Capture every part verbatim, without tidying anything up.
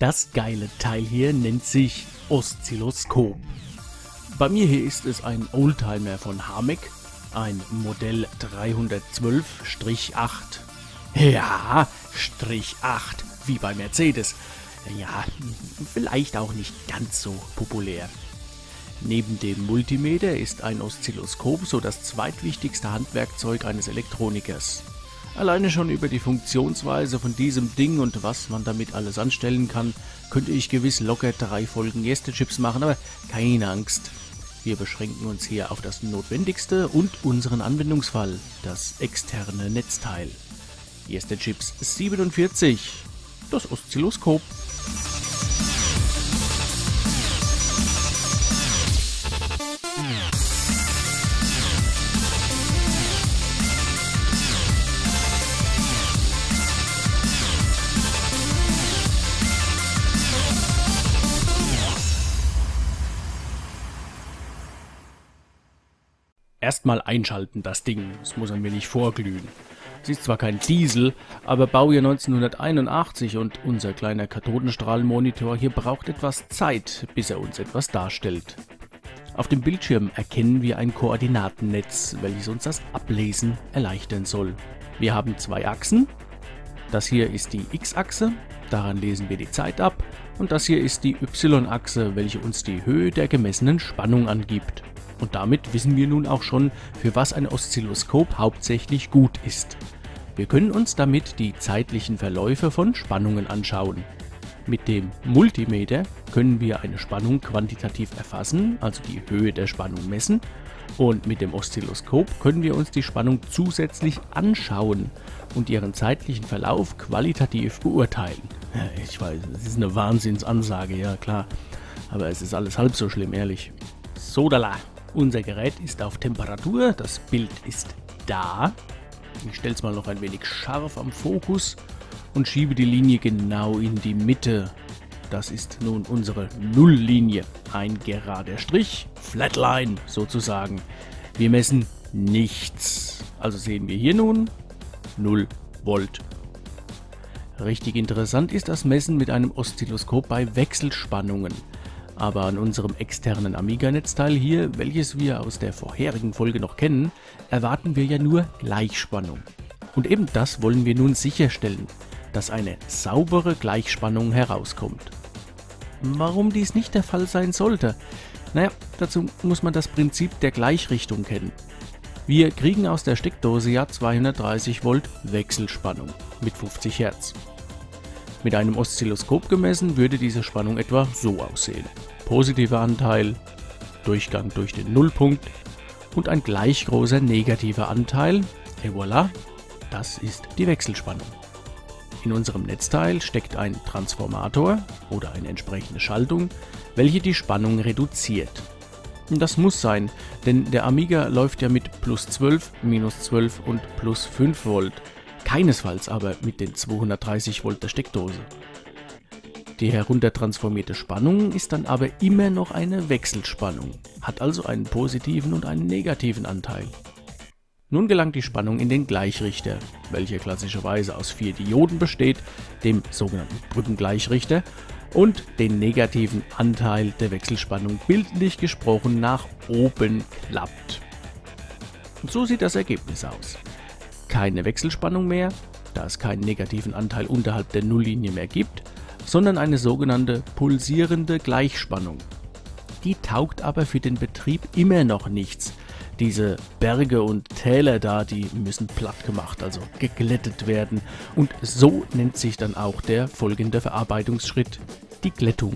Das geile Teil hier nennt sich Oszilloskop. Bei mir hier ist es ein Oldtimer von Hamek, ein Modell dreihundertzwölf acht. Ja, Strich acht, wie bei Mercedes. Ja, vielleicht auch nicht ganz so populär. Neben dem Multimeter ist ein Oszilloskop so das zweitwichtigste Handwerkzeug eines Elektronikers. Alleine schon über die Funktionsweise von diesem Ding und was man damit alles anstellen kann, könnte ich gewiss locker drei Folgen Yesterchips machen, aber keine Angst. Wir beschränken uns hier auf das Notwendigste und unseren Anwendungsfall, das externe Netzteil. Yesterchips siebenundvierzig, das Oszilloskop. Erstmal einschalten das Ding, das muss ein wenig vorglühen. Es ist zwar kein Diesel, aber Baujahr neunzehnhunderteinundachtzig und unser kleiner Kathodenstrahlmonitor hier braucht etwas Zeit, bis er uns etwas darstellt. Auf dem Bildschirm erkennen wir ein Koordinatennetz, welches uns das Ablesen erleichtern soll. Wir haben zwei Achsen. Das hier ist die X-Achse, daran lesen wir die Zeit ab, und das hier ist die Y-Achse, welche uns die Höhe der gemessenen Spannung angibt. Und damit wissen wir nun auch schon, für was ein Oszilloskop hauptsächlich gut ist. Wir können uns damit die zeitlichen Verläufe von Spannungen anschauen. Mit dem Multimeter können wir eine Spannung quantitativ erfassen, also die Höhe der Spannung messen. Und mit dem Oszilloskop können wir uns die Spannung zusätzlich anschauen und ihren zeitlichen Verlauf qualitativ beurteilen. Ich weiß, das ist eine Wahnsinnsansage, ja klar, aber es ist alles halb so schlimm, ehrlich. Sodala! Unser Gerät ist auf Temperatur, das Bild ist da. Ich stelle es mal noch ein wenig scharf am Fokus und schiebe die Linie genau in die Mitte. Das ist nun unsere Nulllinie, ein gerader Strich, Flatline sozusagen. Wir messen nichts. Also sehen wir hier nun null Volt. Richtig interessant ist das Messen mit einem Oszilloskop bei Wechselspannungen. Aber an unserem externen Amiga-Netzteil hier, welches wir aus der vorherigen Folge noch kennen, erwarten wir ja nur Gleichspannung. Und eben das wollen wir nun sicherstellen, dass eine saubere Gleichspannung herauskommt. Warum dies nicht der Fall sein sollte? Naja, dazu muss man das Prinzip der Gleichrichtung kennen. Wir kriegen aus der Steckdose ja zweihundertdreißig Volt Wechselspannung mit fünfzig Hertz. Mit einem Oszilloskop gemessen würde diese Spannung etwa so aussehen. Positiver Anteil, Durchgang durch den Nullpunkt und ein gleich großer negativer Anteil. Et voilà, das ist die Wechselspannung. In unserem Netzteil steckt ein Transformator oder eine entsprechende Schaltung, welche die Spannung reduziert. Das muss sein, denn der Amiga läuft ja mit plus zwölf, minus zwölf und plus fünf Volt. Keinesfalls aber mit den zweihundertdreißig Volt der Steckdose. Die heruntertransformierte Spannung ist dann aber immer noch eine Wechselspannung, hat also einen positiven und einen negativen Anteil. Nun gelangt die Spannung in den Gleichrichter, welcher klassischerweise aus vier Dioden besteht, dem sogenannten Brückengleichrichter, und den negativen Anteil der Wechselspannung bildlich gesprochen nach oben klappt. Und so sieht das Ergebnis aus. Keine Wechselspannung mehr, da es keinen negativen Anteil unterhalb der Nulllinie mehr gibt, sondern eine sogenannte pulsierende Gleichspannung. Die taugt aber für den Betrieb immer noch nichts. Diese Berge und Täler da, die müssen platt gemacht, also geglättet werden. Und so nennt sich dann auch der folgende Verarbeitungsschritt, die Glättung.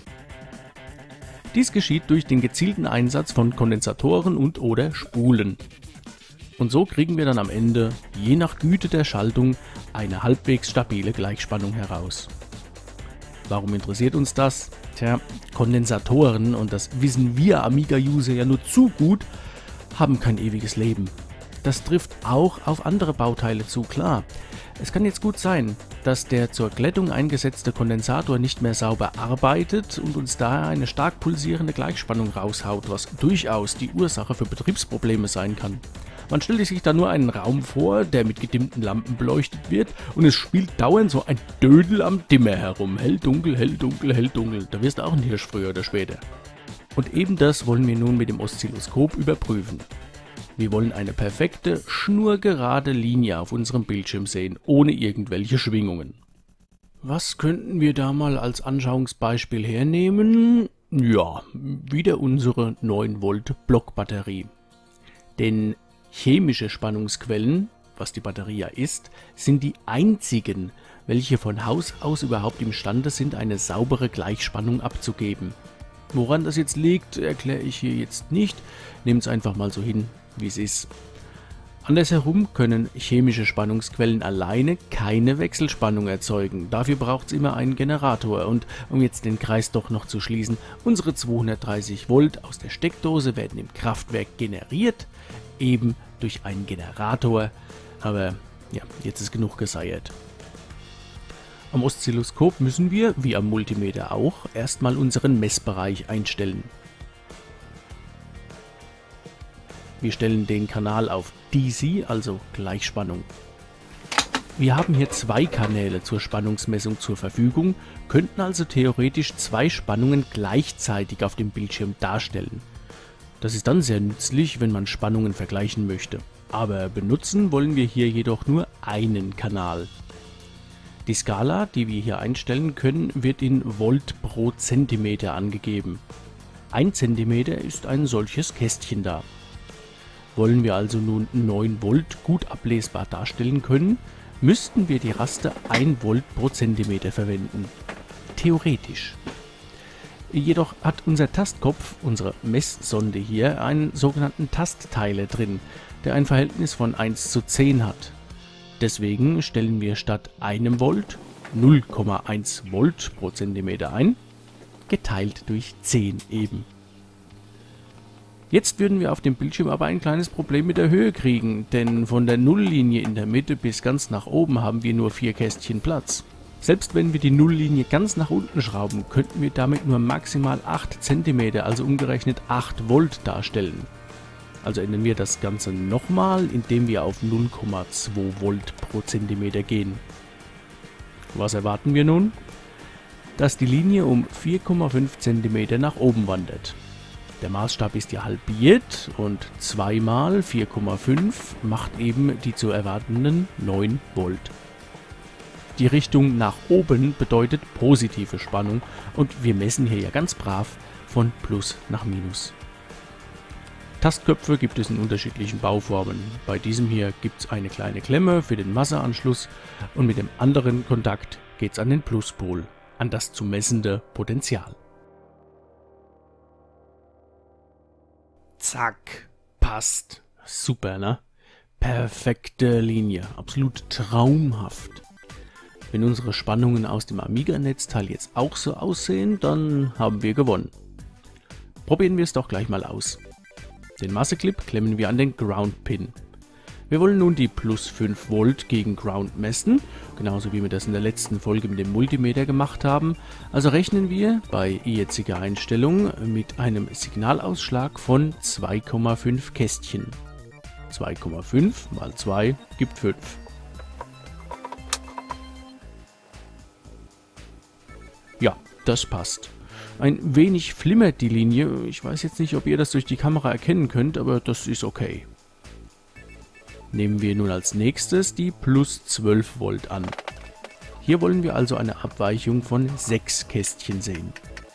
Dies geschieht durch den gezielten Einsatz von Kondensatoren und oder Spulen. Und so kriegen wir dann am Ende, je nach Güte der Schaltung, eine halbwegs stabile Gleichspannung heraus. Warum interessiert uns das? Tja, Kondensatoren, und das wissen wir Amiga-User ja nur zu gut, haben kein ewiges Leben. Das trifft auch auf andere Bauteile zu, klar. Es kann jetzt gut sein, dass der zur Glättung eingesetzte Kondensator nicht mehr sauber arbeitet und uns daher eine stark pulsierende Gleichspannung raushaut, was durchaus die Ursache für Betriebsprobleme sein kann. Man stellt sich da nur einen Raum vor, der mit gedimmten Lampen beleuchtet wird und es spielt dauernd so ein Dödel am Dimmer herum. Hell, dunkel, hell, dunkel, hell, dunkel. Da wirst du auch ein Hirsch früher oder später. Und eben das wollen wir nun mit dem Oszilloskop überprüfen. Wir wollen eine perfekte, schnurgerade Linie auf unserem Bildschirm sehen, ohne irgendwelche Schwingungen. Was könnten wir da mal als Anschauungsbeispiel hernehmen? Ja, wieder unsere neun Volt Blockbatterie. Denn chemische Spannungsquellen, was die Batterie ja ist, sind die einzigen, welche von Haus aus überhaupt imstande sind, eine saubere Gleichspannung abzugeben. Woran das jetzt liegt, erkläre ich hier jetzt nicht. Nehmt es einfach mal so hin, wie es ist. Andersherum können chemische Spannungsquellen alleine keine Wechselspannung erzeugen. Dafür braucht es immer einen Generator. Und um jetzt den Kreis doch noch zu schließen, unsere zweihundertdreißig Volt aus der Steckdose werden im Kraftwerk generiert, eben durch einen Generator. Aber ja, jetzt ist genug geseiert. Am Oszilloskop müssen wir, wie am Multimeter auch, erstmal unseren Messbereich einstellen. Wir stellen den Kanal auf D C, also Gleichspannung. Wir haben hier zwei Kanäle zur Spannungsmessung zur Verfügung, könnten also theoretisch zwei Spannungen gleichzeitig auf dem Bildschirm darstellen. Das ist dann sehr nützlich, wenn man Spannungen vergleichen möchte. Aber benutzen wollen wir hier jedoch nur einen Kanal. Die Skala, die wir hier einstellen können, wird in Volt pro Zentimeter angegeben. Ein Zentimeter ist ein solches Kästchen da. Wollen wir also nun neun Volt gut ablesbar darstellen können, müssten wir die Raste ein Volt pro Zentimeter verwenden. Theoretisch. Jedoch hat unser Tastkopf, unsere Messsonde hier, einen sogenannten Tastteiler drin, der ein Verhältnis von eins zu zehn hat. Deswegen stellen wir statt einem Volt null Komma eins Volt pro Zentimeter ein, geteilt durch zehn eben. Jetzt würden wir auf dem Bildschirm aber ein kleines Problem mit der Höhe kriegen, denn von der Nulllinie in der Mitte bis ganz nach oben haben wir nur vier Kästchen Platz. Selbst wenn wir die Nulllinie ganz nach unten schrauben, könnten wir damit nur maximal acht Zentimeter, also umgerechnet acht Volt darstellen. Also ändern wir das Ganze nochmal, indem wir auf null Komma zwei Volt pro Zentimeter gehen. Was erwarten wir nun? Dass die Linie um vier Komma fünf Zentimeter nach oben wandert. Der Maßstab ist ja halbiert und zwei mal vier Komma fünf macht eben die zu erwartenden neun Volt. Die Richtung nach oben bedeutet positive Spannung und wir messen hier ja ganz brav von Plus nach Minus. Tastköpfe gibt es in unterschiedlichen Bauformen. Bei diesem hier gibt es eine kleine Klemme für den Masseanschluss und mit dem anderen Kontakt geht es an den Pluspol, an das zu messende Potential. Zack, passt. Super, ne? Perfekte Linie, absolut traumhaft. Wenn unsere Spannungen aus dem Amiga-Netzteil jetzt auch so aussehen, dann haben wir gewonnen. Probieren wir es doch gleich mal aus. Den Masseclip klemmen wir an den Ground-Pin. Wir wollen nun die plus fünf Volt gegen Ground messen, genauso wie wir das in der letzten Folge mit dem Multimeter gemacht haben. Also rechnen wir bei jetziger Einstellung mit einem Signalausschlag von zwei Komma fünf Kästchen. zwei Komma fünf mal zwei gibt fünf. Ja, das passt. Ein wenig flimmert die Linie, ich weiß jetzt nicht, ob ihr das durch die Kamera erkennen könnt, aber das ist okay. Nehmen wir nun als nächstes die plus zwölf Volt an. Hier wollen wir also eine Abweichung von sechs Kästchen sehen.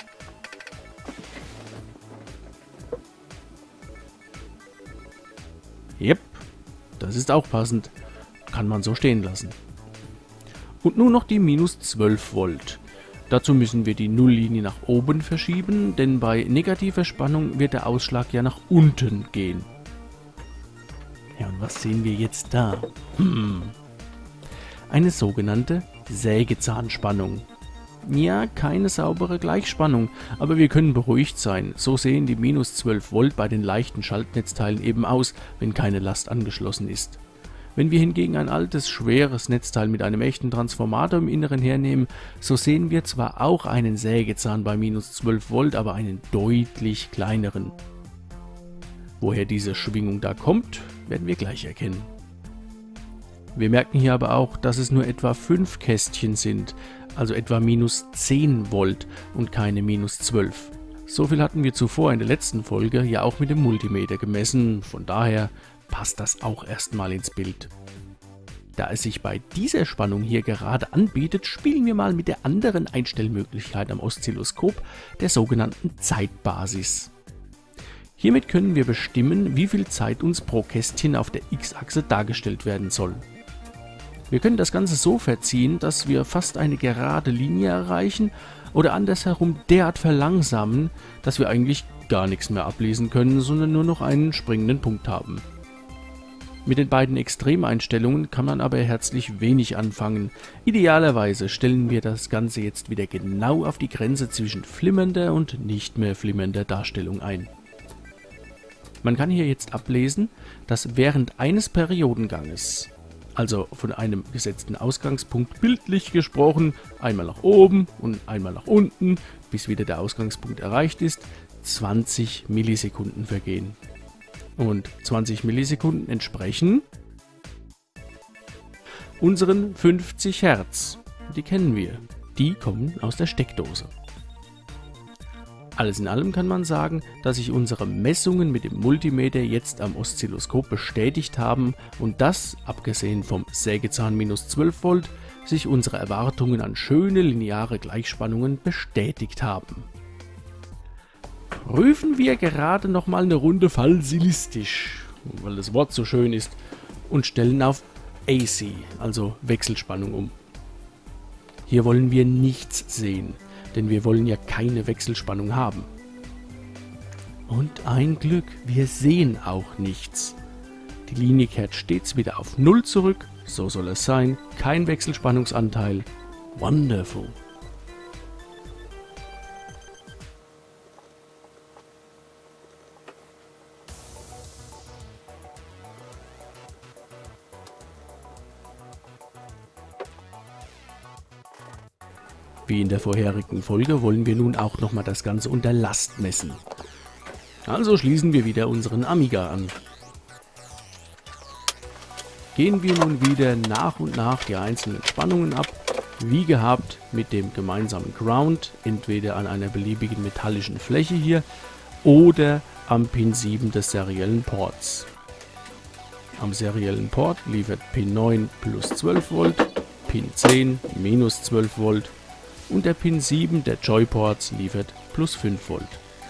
Yep, das ist auch passend. Kann man so stehen lassen. Und nun noch die minus zwölf Volt. Dazu müssen wir die Nulllinie nach oben verschieben, denn bei negativer Spannung wird der Ausschlag ja nach unten gehen. Ja, und was sehen wir jetzt da? Hm. Eine sogenannte Sägezahnspannung. Ja, keine saubere Gleichspannung, aber wir können beruhigt sein. So sehen die minus zwölf Volt bei den leichten Schaltnetzteilen eben aus, wenn keine Last angeschlossen ist. Wenn wir hingegen ein altes, schweres Netzteil mit einem echten Transformator im Inneren hernehmen, so sehen wir zwar auch einen Sägezahn bei minus zwölf Volt, aber einen deutlich kleineren. Woher diese Schwingung da kommt, werden wir gleich erkennen. Wir merken hier aber auch, dass es nur etwa fünf Kästchen sind, also etwa minus zehn Volt und keine minus zwölf. So viel hatten wir zuvor in der letzten Folge ja auch mit dem Multimeter gemessen, von daher passt das auch erstmal ins Bild. Da es sich bei dieser Spannung hier gerade anbietet, spielen wir mal mit der anderen Einstellmöglichkeit am Oszilloskop, der sogenannten Zeitbasis. Hiermit können wir bestimmen, wie viel Zeit uns pro Kästchen auf der X-Achse dargestellt werden soll. Wir können das Ganze so verziehen, dass wir fast eine gerade Linie erreichen oder andersherum derart verlangsamen, dass wir eigentlich gar nichts mehr ablesen können, sondern nur noch einen springenden Punkt haben. Mit den beiden Extremeinstellungen kann man aber herzlich wenig anfangen. Idealerweise stellen wir das Ganze jetzt wieder genau auf die Grenze zwischen flimmernder und nicht mehr flimmernder Darstellung ein. Man kann hier jetzt ablesen, dass während eines Periodenganges, also von einem gesetzten Ausgangspunkt bildlich gesprochen, einmal nach oben und einmal nach unten, bis wieder der Ausgangspunkt erreicht ist, zwanzig Millisekunden vergehen. Und zwanzig Millisekunden entsprechen unseren fünfzig Hertz. Die kennen wir. Die kommen aus der Steckdose. Alles in allem kann man sagen, dass sich unsere Messungen mit dem Multimeter jetzt am Oszilloskop bestätigt haben und dass, abgesehen vom Sägezahn minus zwölf Volt, sich unsere Erwartungen an schöne lineare Gleichspannungen bestätigt haben. Prüfen wir gerade nochmal eine Runde falsilistisch, weil das Wort so schön ist, und stellen auf A C, also Wechselspannung, um. Hier wollen wir nichts sehen, denn wir wollen ja keine Wechselspannung haben. Und ein Glück, wir sehen auch nichts. Die Linie kehrt stets wieder auf null zurück, so soll es sein, kein Wechselspannungsanteil. Wonderful! Wie in der vorherigen Folge wollen wir nun auch nochmal das Ganze unter Last messen. Also schließen wir wieder unseren Amiga an. Gehen wir nun wieder nach und nach die einzelnen Spannungen ab, wie gehabt mit dem gemeinsamen Ground, entweder an einer beliebigen metallischen Fläche hier oder am Pin sieben des seriellen Ports. Am seriellen Port liefert Pin neun plus zwölf Volt, Pin zehn minus zwölf Volt und der Pin sieben der Joyports liefert plus fünf Volt.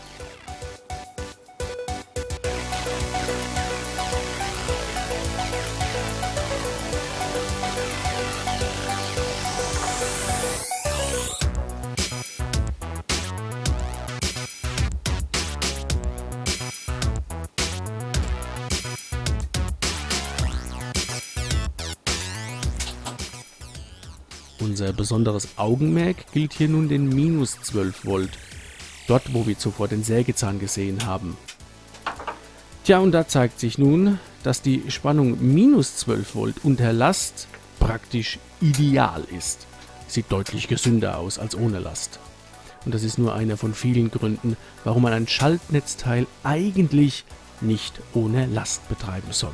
Unser besonderes Augenmerk gilt hier nun den minus zwölf Volt, dort wo wir zuvor den Sägezahn gesehen haben. Tja, und da zeigt sich nun, dass die Spannung minus zwölf Volt unter Last praktisch ideal ist. Sieht deutlich gesünder aus als ohne Last. Und das ist nur einer von vielen Gründen, warum man ein Schaltnetzteil eigentlich nicht ohne Last betreiben soll.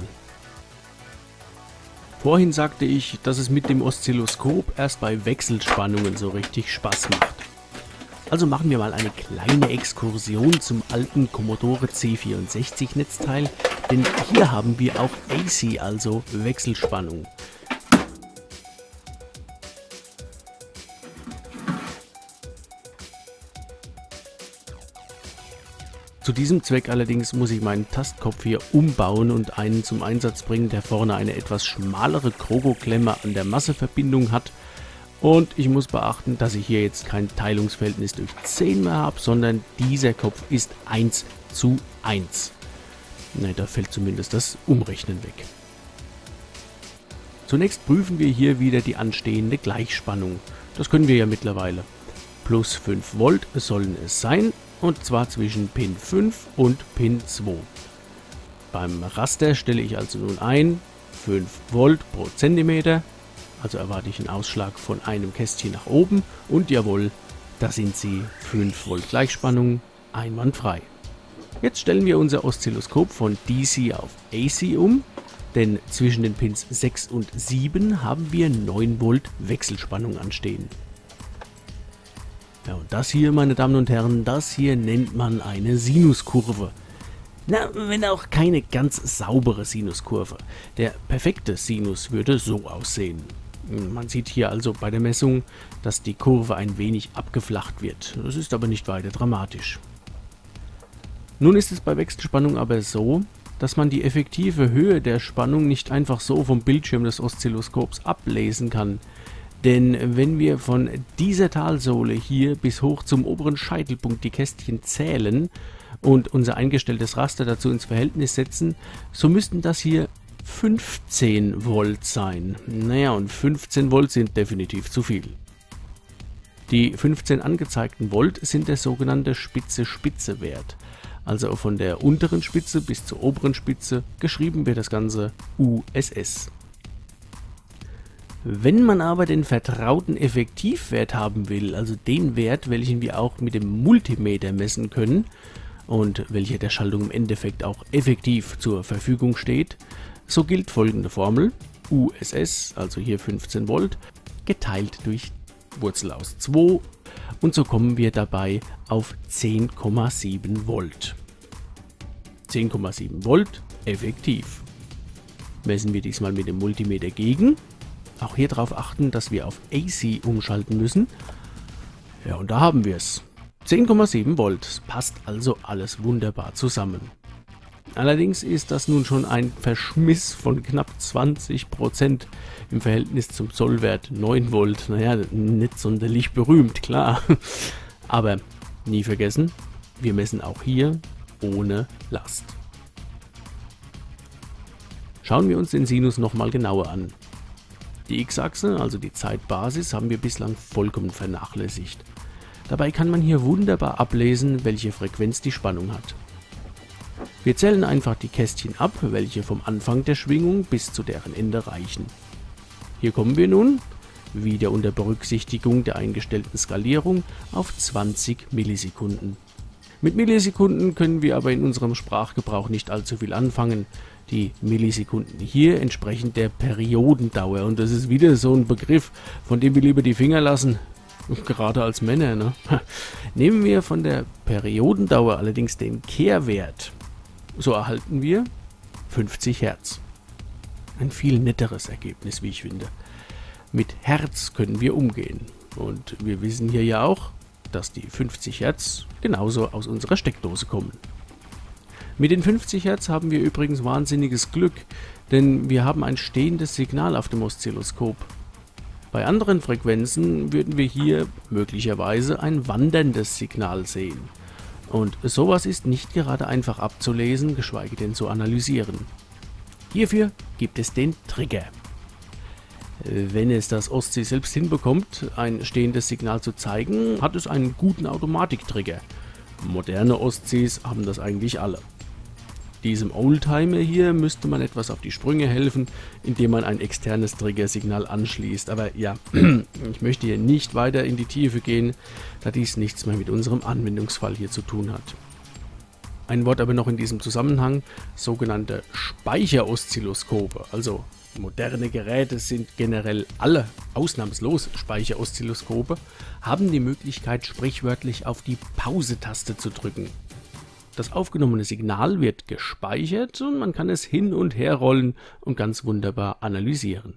Vorhin sagte ich, dass es mit dem Oszilloskop erst bei Wechselspannungen so richtig Spaß macht. Also machen wir mal eine kleine Exkursion zum alten Commodore C vierundsechzig Netzteil, denn hier haben wir auch A C, also Wechselspannung. Zu diesem Zweck allerdings muss ich meinen Tastkopf hier umbauen und einen zum Einsatz bringen, der vorne eine etwas schmalere Krogo-Klemme an der Masseverbindung hat. Und ich muss beachten, dass ich hier jetzt kein Teilungsverhältnis durch zehn mehr habe, sondern dieser Kopf ist eins zu eins. Ne, da fällt zumindest das Umrechnen weg. Zunächst prüfen wir hier wieder die anstehende Gleichspannung. Das können wir ja mittlerweile. Plus fünf Volt sollen es sein. Und zwar zwischen Pin fünf und Pin zwei. Beim Raster stelle ich also nun ein fünf Volt pro Zentimeter, also erwarte ich einen Ausschlag von einem Kästchen nach oben und jawohl, da sind sie, fünf Volt Gleichspannung, einwandfrei. Jetzt stellen wir unser Oszilloskop von D C auf A C um, denn zwischen den Pins sechs und sieben haben wir neun Volt Wechselspannung anstehen. Ja, und das hier, meine Damen und Herren, das hier nennt man eine Sinuskurve. Na, wenn auch keine ganz saubere Sinuskurve. Der perfekte Sinus würde so aussehen. Man sieht hier also bei der Messung, dass die Kurve ein wenig abgeflacht wird. Das ist aber nicht weiter dramatisch. Nun ist es bei Wechselspannung aber so, dass man die effektive Höhe der Spannung nicht einfach so vom Bildschirm des Oszilloskops ablesen kann. Denn wenn wir von dieser Talsohle hier bis hoch zum oberen Scheitelpunkt die Kästchen zählen und unser eingestelltes Raster dazu ins Verhältnis setzen, so müssten das hier fünfzehn Volt sein. Naja, und fünfzehn Volt sind definitiv zu viel. Die fünfzehn angezeigten Volt sind der sogenannte Spitze-Spitze-Wert. Also von der unteren Spitze bis zur oberen Spitze, geschrieben wird das Ganze U S S. Wenn man aber den vertrauten Effektivwert haben will, also den Wert, welchen wir auch mit dem Multimeter messen können und welcher der Schaltung im Endeffekt auch effektiv zur Verfügung steht, so gilt folgende Formel: U S S, also hier fünfzehn Volt, geteilt durch Wurzel aus zwei, und so kommen wir dabei auf zehn Komma sieben Volt. zehn Komma sieben Volt effektiv. Messen wir diesmal mit dem Multimeter gegen. Auch hier darauf achten, dass wir auf A C umschalten müssen. Ja, und da haben wir es. zehn Komma sieben Volt. Passt also alles wunderbar zusammen. Allerdings ist das nun schon ein Verschmiss von knapp zwanzig Prozent im Verhältnis zum Sollwert neun Volt. Naja, nicht sonderlich berühmt, klar. Aber nie vergessen, wir messen auch hier ohne Last. Schauen wir uns den Sinus nochmal genauer an. Die X-Achse, also die Zeitbasis, haben wir bislang vollkommen vernachlässigt. Dabei kann man hier wunderbar ablesen, welche Frequenz die Spannung hat. Wir zählen einfach die Kästchen ab, welche vom Anfang der Schwingung bis zu deren Ende reichen. Hier kommen wir nun, wieder unter Berücksichtigung der eingestellten Skalierung, auf zwanzig Millisekunden. Mit Millisekunden können wir aber in unserem Sprachgebrauch nicht allzu viel anfangen. Die Millisekunden hier entsprechen der Periodendauer, und das ist wieder so ein Begriff, von dem wir lieber die Finger lassen, gerade als Männer, ne? Nehmen wir von der Periodendauer allerdings den Kehrwert, so erhalten wir fünfzig Hertz. Ein viel netteres Ergebnis, wie ich finde. Mit Hertz können wir umgehen, und wir wissen hier ja auch, dass die fünfzig Hertz genauso aus unserer Steckdose kommen. Mit den fünfzig Hertz haben wir übrigens wahnsinniges Glück, denn wir haben ein stehendes Signal auf dem Oszilloskop. Bei anderen Frequenzen würden wir hier möglicherweise ein wanderndes Signal sehen. Und sowas ist nicht gerade einfach abzulesen, geschweige denn zu analysieren. Hierfür gibt es den Trigger. Wenn es das Oszi selbst hinbekommt, ein stehendes Signal zu zeigen, hat es einen guten Automatiktrigger. Moderne Oszis haben das eigentlich alle. Diesem Oldtimer hier müsste man etwas auf die Sprünge helfen, indem man ein externes Triggersignal anschließt. Aber ja, ich möchte hier nicht weiter in die Tiefe gehen, da dies nichts mehr mit unserem Anwendungsfall hier zu tun hat. Ein Wort aber noch in diesem Zusammenhang: sogenannte Speicheroszilloskope. Also moderne Geräte sind generell alle ausnahmslos Speicheroszilloskope, haben die Möglichkeit, sprichwörtlich auf die Pause-Taste zu drücken. Das aufgenommene Signal wird gespeichert und man kann es hin und her rollen und ganz wunderbar analysieren.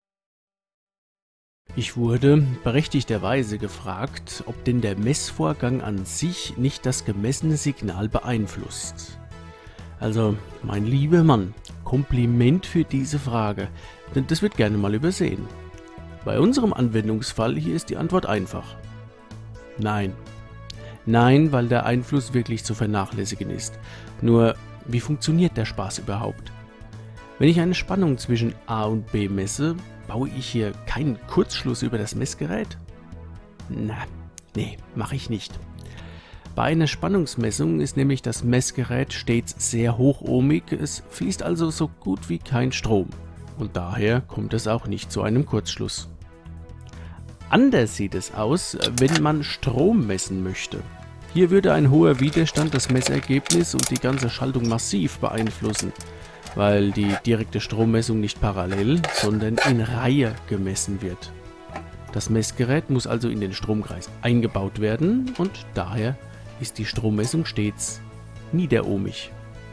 Ich wurde berechtigterweise gefragt, ob denn der Messvorgang an sich nicht das gemessene Signal beeinflusst. Also, mein lieber Mann, Kompliment für diese Frage, denn das wird gerne mal übersehen. Bei unserem Anwendungsfall hier ist die Antwort einfach: Nein. Nein, weil der Einfluss wirklich zu vernachlässigen ist. Nur, wie funktioniert der Spaß überhaupt? Wenn ich eine Spannung zwischen A und B messe, baue ich hier keinen Kurzschluss über das Messgerät? Na, nee, mache ich nicht. Bei einer Spannungsmessung ist nämlich das Messgerät stets sehr hochohmig, es fließt also so gut wie kein Strom. Und daher kommt es auch nicht zu einem Kurzschluss. Anders sieht es aus, wenn man Strom messen möchte. Hier würde ein hoher Widerstand das Messergebnis und die ganze Schaltung massiv beeinflussen, weil die direkte Strommessung nicht parallel, sondern in Reihe gemessen wird. Das Messgerät muss also in den Stromkreis eingebaut werden und daher ist die Strommessung stets niederohmig.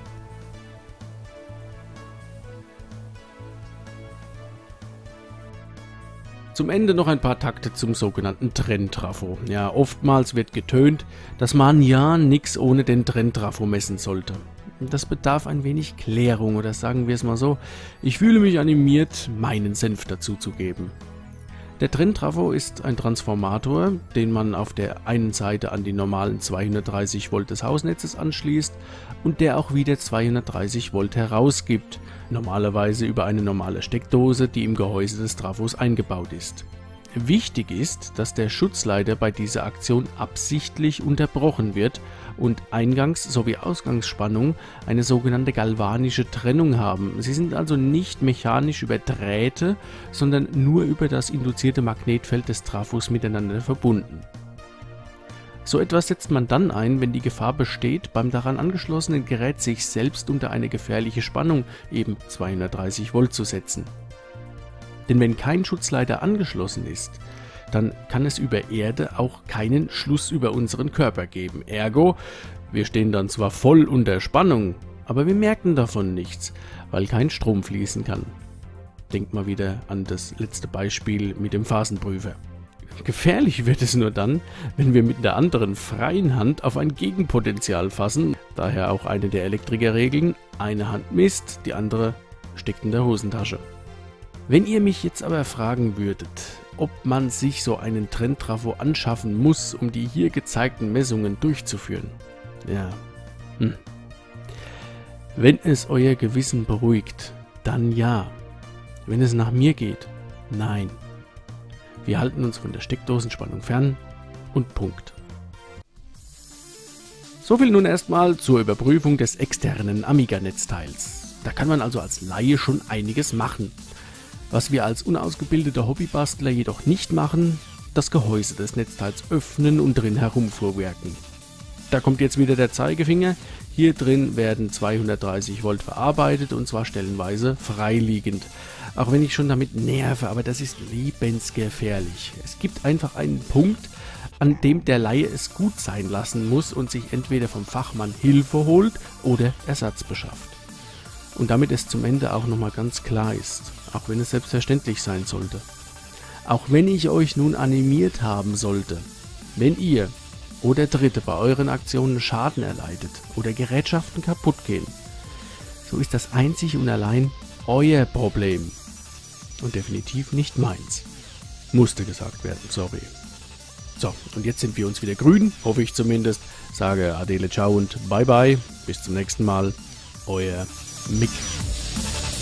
Zum Ende noch ein paar Takte zum sogenannten Trenntrafo. Ja, oftmals wird getönt, dass man ja nix ohne den Trenntrafo messen sollte. Das bedarf ein wenig Klärung, oder sagen wir es mal so, ich fühle mich animiert, meinen Senf dazu zu geben. Der Trenntrafo ist ein Transformator, den man auf der einen Seite an die normalen zweihundertdreißig Volt des Hausnetzes anschließt und der auch wieder zweihundertdreißig Volt herausgibt, normalerweise über eine normale Steckdose, die im Gehäuse des Trafos eingebaut ist. Wichtig ist, dass der Schutzleiter bei dieser Aktion absichtlich unterbrochen wird und Eingangs- sowie Ausgangsspannung eine sogenannte galvanische Trennung haben. Sie sind also nicht mechanisch über Drähte, sondern nur über das induzierte Magnetfeld des Trafos miteinander verbunden. So etwas setzt man dann ein, wenn die Gefahr besteht, beim daran angeschlossenen Gerät sich selbst unter eine gefährliche Spannung, eben zweihundertdreißig Volt, zu setzen. Denn wenn kein Schutzleiter angeschlossen ist, dann kann es über Erde auch keinen Schluss über unseren Körper geben. Ergo, wir stehen dann zwar voll unter Spannung, aber wir merken davon nichts, weil kein Strom fließen kann. Denkt mal wieder an das letzte Beispiel mit dem Phasenprüfer. Gefährlich wird es nur dann, wenn wir mit der anderen freien Hand auf ein Gegenpotential fassen, daher auch eine der Elektrikerregeln: eine Hand misst, die andere steckt in der Hosentasche. Wenn ihr mich jetzt aber fragen würdet, ob man sich so einen Trenntrafo anschaffen muss, um die hier gezeigten Messungen durchzuführen, ja, hm. Wenn es euer Gewissen beruhigt, dann ja. Wenn es nach mir geht, nein. Wir halten uns von der Steckdosenspannung fern und Punkt. Soviel nun erstmal zur Überprüfung des externen Amiga-Netzteils. Da kann man also als Laie schon einiges machen. Was wir als unausgebildete Hobbybastler jedoch nicht machen, das Gehäuse des Netzteils öffnen und drin herumfuhrwerken. Da kommt jetzt wieder der Zeigefinger. Hier drin werden zweihundertdreißig Volt verarbeitet und zwar stellenweise freiliegend. Auch wenn ich schon damit nerve, aber das ist lebensgefährlich. Es gibt einfach einen Punkt, an dem der Laie es gut sein lassen muss und sich entweder vom Fachmann Hilfe holt oder Ersatz beschafft. Und damit es zum Ende auch nochmal ganz klar ist, auch wenn es selbstverständlich sein sollte. Auch wenn ich euch nun animiert haben sollte, wenn ihr oder Dritte bei euren Aktionen Schaden erleidet oder Gerätschaften kaputt gehen, so ist das einzig und allein euer Problem und definitiv nicht meins. Musste gesagt werden, sorry. So, und jetzt sind wir uns wieder grün, hoffe ich zumindest. Sage Adele, ciao und bye bye, bis zum nächsten Mal, euer Mick.